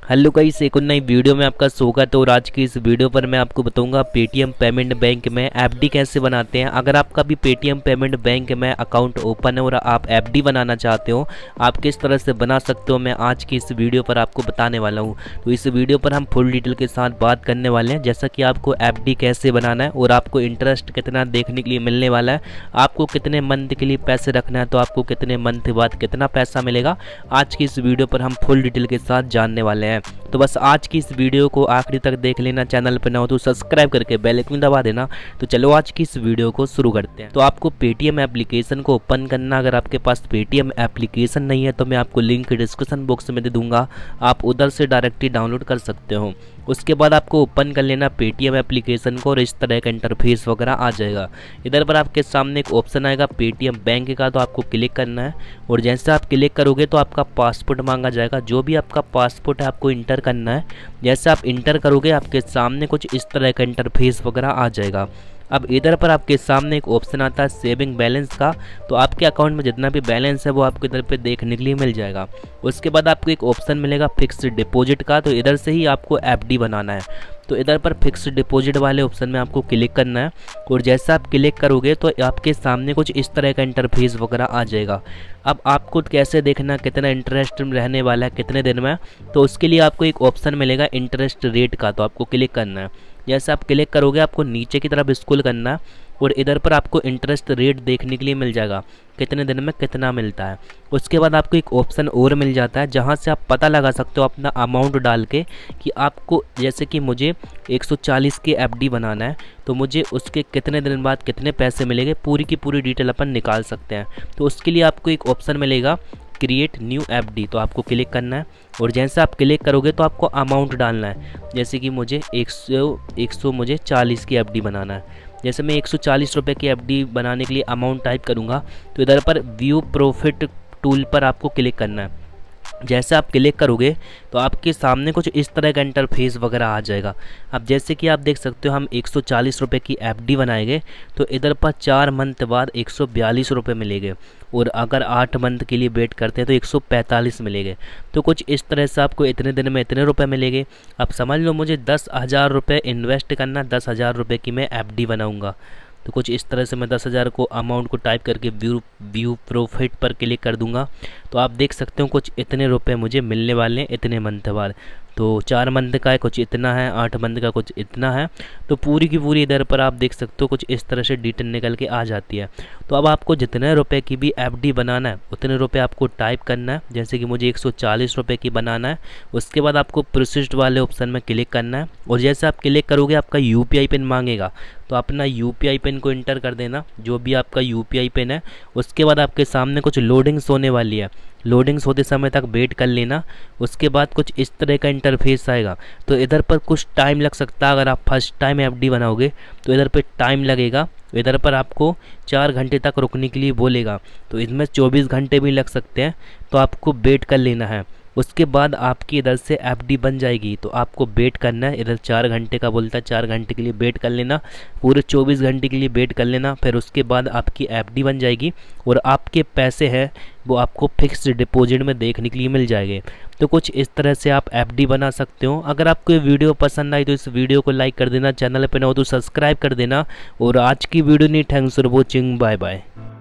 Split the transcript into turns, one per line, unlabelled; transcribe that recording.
Hello guys, एक और नई वीडियो में आपका स्वागत है। और आज की इस वीडियो पर मैं आपको बताऊंगा पेटीएम पेमेंट बैंक में एफडी कैसे बनाते हैं। अगर आपका भी पेटीएम पेमेंट बैंक में अकाउंट ओपन है और आप एफडी बनाना चाहते हो, आप किस तरह से बना सकते हो, मैं आज की इस वीडियो पर आपको बताने वाला हूं। तो इस वीडियो पर हम फुल डिटेल के साथ बात करने वाले हैं, जैसा कि आपको एफडी कैसे बनाना है और आपको इंटरेस्ट कितना देखने के लिए मिलने वाला है, आपको कितने मंथ के लिए पैसे रखना है, तो आपको कितने मंथ बाद कितना पैसा मिलेगा। आज की इस वीडियो पर हम फुल डिटेल के साथ जानने वाले हैं। तो बस आज की इस वीडियो को आखिरी तक देख लेना। चैनल पर ना हो तो सब्सक्राइब करके बेल आइकन दबा देना। तो चलो आज की इस वीडियो को शुरू करते हैं। तो आपको पेटीएम एप्लीकेशन को ओपन करना। अगर आपके पास पेटीएम एप्लीकेशन नहीं है तो मैं आपको लिंक डिस्क्रिप्शन बॉक्स में दे दूंगा, आप उधर से डायरेक्टली डाउनलोड कर सकते हो। उसके बाद आपको ओपन कर लेना पेटीएम एप्लीकेशन को और इस तरह का इंटरफेस वगैरह आ जाएगा। इधर पर आपके सामने एक ऑप्शन आएगा पेटीएम बैंक का, तो आपको क्लिक करना है। और जैसे आप क्लिक करोगे तो आपका पासपोर्ट मांगा जाएगा। जो भी आपका पासपोर्ट है आपको इंटर करना है। जैसे आप इंटर करोगे आपके सामने कुछ इस तरह का इंटरफेस वगैरह आ जाएगा। अब इधर पर आपके सामने एक ऑप्शन आता है सेविंग बैलेंस का, तो आपके अकाउंट में जितना भी बैलेंस है वो आपको इधर पे देखने के लिए मिल जाएगा। उसके बाद आपको एक ऑप्शन मिलेगा फिक्स डिपॉजिट का, तो इधर से ही आपको एफडी बनाना है। तो इधर पर फिक्स डिपॉजिट वाले ऑप्शन में आपको क्लिक करना है। और जैसा आप क्लिक करोगे तो आपके सामने कुछ इस तरह का इंटरफेस वगैरह आ जाएगा। अब आपको कैसे देखना कितना इंटरेस्ट रहने वाला है कितने दिन में, तो उसके लिए आपको एक ऑप्शन मिलेगा इंटरेस्ट रेट का, तो आपको क्लिक करना है। जैसे आप क्लिक करोगे आपको नीचे की तरफ स्क्रॉल करना है और इधर पर आपको इंटरेस्ट रेट देखने के लिए मिल जाएगा कितने दिन में कितना मिलता है। उसके बाद आपको एक ऑप्शन और मिल जाता है जहां से आप पता लगा सकते हो अपना अमाउंट डाल के कि आपको, जैसे कि मुझे 140 की एफडी बनाना है तो मुझे उसके कितने दिन बाद कितने पैसे मिलेंगे, पूरी की पूरी डिटेल अपन निकाल सकते हैं। तो उसके लिए आपको एक ऑप्शन मिलेगा क्रिएट न्यू एफडी, तो आपको क्लिक करना है। और जैसे आप क्लिक करोगे तो आपको अमाउंट डालना है। जैसे कि मुझे 100 मुझे 40 की एफडी बनाना है। जैसे मैं 140 रुपये की एफडी बनाने के लिए अमाउंट टाइप करूँगा तो इधर पर व्यू प्रॉफिट टूल पर आपको क्लिक करना है। जैसे आप क्लिक करोगे तो आपके सामने कुछ इस तरह का इंटरफेस वगैरह आ जाएगा। अब जैसे कि आप देख सकते हो हम 140 रुपये की एफडी बनाएंगे तो इधर पर 4 मंथ बाद 142 रुपये मिलेंगे। और अगर 8 मंथ के लिए वेट करते हैं तो 145 मिलेंगे। तो कुछ इस तरह से आपको इतने दिन में इतने रुपए मिलेंगे। अब समझ लो मुझे 10,000 रुपये इन्वेस्ट करना, 10,000 रुपये की मैं एफडी बनाऊँगा। तो कुछ इस तरह से मैं 10,000 को अमाउंट को टाइप करके व्यू प्रॉफिट पर क्लिक कर दूंगा। तो आप देख सकते हो कुछ इतने रुपए मुझे मिलने वाले हैं इतने मंथ बाद। तो 4 मंथ का है कुछ इतना है, 8 मंथ का कुछ इतना है। तो पूरी की पूरी इधर पर आप देख सकते हो कुछ इस तरह से डिटेल निकल के आ जाती है। तो अब आपको जितने रुपए की भी एफडी बनाना है उतने रुपए आपको टाइप करना है। जैसे कि मुझे 140 रुपये की बनाना है। उसके बाद आपको प्रोसेस्ड वाले ऑप्शन में क्लिक करना है। और जैसे आप क्लिक करोगे आपका यूपीआई पिन मांगेगा, तो अपना यूपीआई पिन को इंटर कर देना, जो भी आपका यूपीआई पिन है। उसके बाद आपके सामने कुछ लोडिंग्स होने वाली है, लोडिंग्स होते समय तक वेट कर लेना। उसके बाद कुछ इस तरह का इंटरफेस आएगा। तो इधर पर कुछ टाइम लग सकता है, अगर आप फर्स्ट टाइम एफडी बनाओगे तो इधर पे टाइम लगेगा। इधर पर आपको 4 घंटे तक रुकने के लिए बोलेगा, तो इसमें 24 घंटे भी लग सकते हैं। तो आपको वेट कर लेना है। उसके बाद आपकी इधर से एफडी बन जाएगी। तो आपको वेट करना है। इधर 4 घंटे का बोलता है, 4 घंटे के लिए वेट कर लेना, पूरे 24 घंटे के लिए वेट कर लेना। फिर उसके बाद आपकी एफडी बन जाएगी और आपके पैसे हैं वो आपको फिक्स डिपॉजिट में देखने के लिए मिल जाएंगे। तो कुछ इस तरह से आप एफडी बना सकते हो। अगर आपको ये वीडियो पसंद आई तो इस वीडियो को लाइक कर देना, चैनल पर ना हो तो सब्सक्राइब कर देना। और आज की वीडियो नहीं, thanks for watching, bye bye.